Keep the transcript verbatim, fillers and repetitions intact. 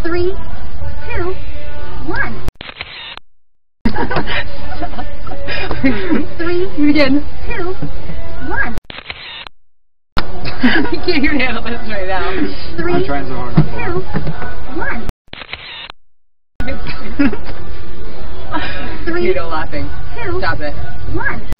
Three, two, one. Three, Again. two, one. You can't even handle this right now. Three, I'm trying so hard not two, one. Three, to. laughing. Two, Stop it. one.